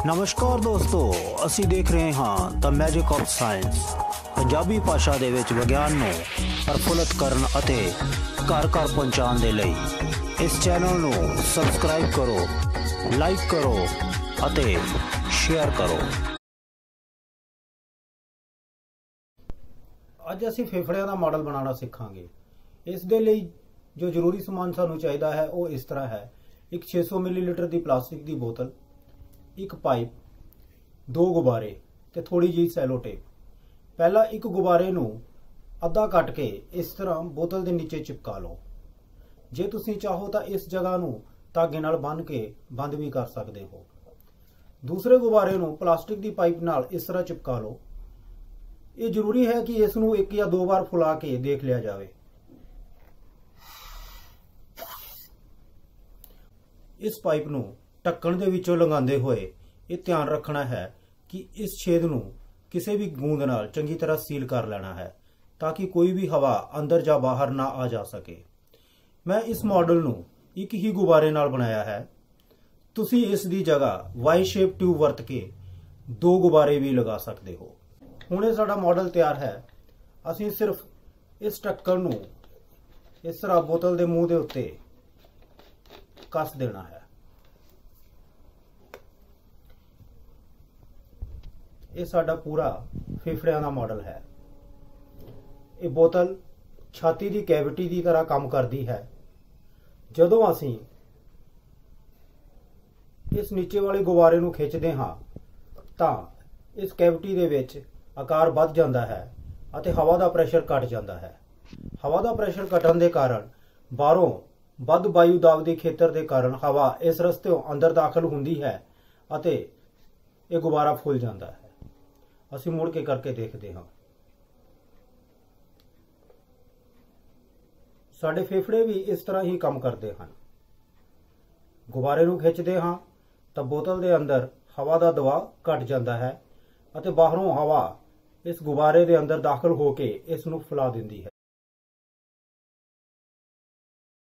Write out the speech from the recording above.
ਨਮਸਕਾਰ ਦੋਸਤੋ, ਅਸੀਂ ਦੇਖ ਰਹੇ ਹਾਂ the magic of science. Punjabi ਭਾਸ਼ਾ ਦੇ ਵਿੱਚ ਵਿਗਿਆਨ ਨੂੰ ਪ੍ਰਫੁੱਲਤ ਕਰਨ ਅਤੇ ਘਰ ਘਰ ਪਹੁੰਚਾਉਣ ਦੇ ਲਈ ਇਸ ਚੈਨਲ ਨੂੰ ਸਬਸਕ੍ਰਾਈਬ ਕਰੋ, ਲਾਈਕ ਕਰੋ ਅਤੇ ਸ਼ੇਅਰ ਕਰੋ। ਅੱਜ ਅਸੀਂ ਫੇਫੜਿਆਂ ਦਾ ਮਾਡਲ ਬਣਾਉਣਾ ਸਿੱਖਾਂਗੇ। ਇਸ ਦੇ ਲਈ ਜੋ ਜ਼ਰੂਰੀ ਸਮਾਨ ਸਾਨੂੰ ਚਾਹੀਦਾ ਹੈ ਉਹ ਇਸ ਤਰ੍ਹਾਂ ਹੈ। ਇੱਕ 600 ਮਿਲੀਲੀਟਰ ਦੀ ਪਲਾਸਟਿਕ ਦੀ ਬੋਤਲ, ਇੱਕ ਪਾਈਪ, 2 ਗੁਬਾਰੇ ਤੇ ਥੋੜੀ ਜਿਹੀ ਸੈਲੋ ਟੇਪ। ਪਹਿਲਾਂ ਇੱਕ ਗੁਬਾਰੇ ਨੂੰ ਅੱਧਾ ਕੱਟ ਕੇ ਇਸ ਤਰ੍ਹਾਂ ਬੋਤਲ ਦੇ ਨੀਚੇ ਚਿਪਕਾ ਲਓ। ਜੇ ਤੁਸੀਂ ਚਾਹੋ ਤਾਂ ਇਸ ਜਗ੍ਹਾ ਨੂੰ ਧਾਗੇ ਨਾਲ ਬੰਨ੍ਹ ਕੇ ਬੰਦ ਵੀ ਕਰ ਸਕਦੇ ਹੋ। ਦੂਸਰੇ ਗੁਬਾਰੇ ਨੂੰ ਪਲਾਸਟਿਕ ਦੀ ਪਾਈਪ ਨਾਲ ਇਸ ਤਰ੍ਹਾਂ ਚਿਪਕਾ ਲਓ। ਇਹ ਜ਼ਰੂਰੀ ਹੈ ਕਿ ਇਸ ਨੂੰ 1 ਜਾਂ 2 ਵਾਰ ਫੁਲਾ ਕੇ ਦੇਖ ਲਿਆ ਜਾਵੇ। ਇਸ ਪਾਈਪ ਨੂੰ ਢੱਕਣ ਦੇ ਵਿੱਚੋਂ ਲੰਘਾਉਂਦੇ ਹੋਏ ਇਹ ਧਿਆਨ ਰੱਖਣਾ ਹੈ ਕਿ ਇਸ ਛੇਦ ਨੂੰ ਕਿਸੇ ਵੀ ਗੂੰਦ ਨਾਲ ਚੰਗੀ ਤਰ੍ਹਾਂ ਸੀਲ ਕਰ ਲੈਣਾ ਹੈ ਤਾਂ ਕਿ ਕੋਈ ਵੀ ਹਵਾ ਅੰਦਰ ਜਾਂ ਬਾਹਰ ਨਾ ਆ ਜਾ ਸਕੇ। ਮੈਂ ਇਸ ਮਾਡਲ ਨੂੰ ਇੱਕ ਹੀ ਗੁਬਾਰੇ ਨਾਲ ਬਣਾਇਆ ਹੈ। ਤੁਸੀਂ ਇਸ ਦੀ ਜਗ੍ਹਾ ਵਾਈ ਸ਼ੇਪ ਟਿਊਬ ਵਰਤ ਕੇ 2 ਗੁਬਾਰੇ ਵੀ ਲਗਾ ਸਕਦੇ ਹੋ। ਹੁਣ ਇਹ ਸਾਡਾ ਮਾਡਲ ਤਿਆਰ ਹੈ। ਅਸੀਂ ਸਿਰਫ ਇਸ ਢੱਕਣ ਨੂੰ ਇਸ ਤਰ੍ਹਾਂ ਬੋਤਲ ਦੇ ਮੂੰਹ ਦੇ ਉੱਤੇ ਕੱਸ ਦੇਣਾ ਹੈ। ਇਹ ਸਾਡਾ ਪੂਰਾ ਫੇਫੜਿਆਂ ਦਾ ਮਾਡਲ ਹੈ। ਇਹ ਬੋਤਲ ਛਾਤੀ ਦੀ ਕੈਵਿਟੀ ਦੀ ਤਰ੍ਹਾਂ ਕੰਮ ਕਰਦੀ ਹੈ। ਜਦੋਂ ਅਸੀਂ ਇਸ ਨੀਚੇ ਵਾਲੇ ਗੁਬਾਰੇ ਨੂੰ ਖਿੱਚਦੇ ਹਾਂ ਤਾਂ ਇਸ ਕੈਵਿਟੀ ਦੇ ਵਿੱਚ ਆਕਾਰ ਵੱਧ ਜਾਂਦਾ ਹੈ ਅਤੇ ਹਵਾ ਦਾ ਪ੍ਰੈਸ਼ਰ ਘਟ ਜਾਂਦਾ ਹੈ। ਹਵਾ ਦਾ ਪ੍ਰੈਸ਼ਰ ਘਟਣ ਦੇ ਕਾਰਨ ਬਾਹਰੋਂ ਵੱਧ ਵਾਯੂ ਦਾਬ ਦੇ ਖੇਤਰ ਦੇ ਕਾਰਨ ਹਵਾ ਇਸ ਰਸਤਿਓਂ ਅੰਦਰ ਦਾਖਲ ਹੁੰਦੀ ਹੈ ਅਤੇ ਇਹ ਗੁਬਾਰਾ ਫੁੱਲ ਜਾਂਦਾ ਹੈ। ਅਸੀਂ ਮੁੜ ਕੇ ਕਰਕੇ ਦੇਖਦੇ ਹਾਂ। ਸਾਡੇ ਫੇਫੜੇ ਵੀ ਇਸ ਤਰ੍ਹਾਂ ਹੀ ਕੰਮ ਕਰਦੇ ਹਨ। ਗੁਬਾਰੇ ਨੂੰ ਖਿੱਚਦੇ ਹਾਂ ਤਾਂ ਬੋਤਲ ਦੇ ਅੰਦਰ ਹਵਾ ਦਾ ਦਬਾਅ ਘਟ ਜਾਂਦਾ ਹੈ ਅਤੇ ਬਾਹਰੋਂ ਹਵਾ ਇਸ ਗੁਬਾਰੇ ਦੇ ਅੰਦਰ ਦਾਖਲ ਹੋ ਕੇ ਇਸ ਨੂੰ ਫੁਲਾ ਦਿੰਦੀ ਹੈ।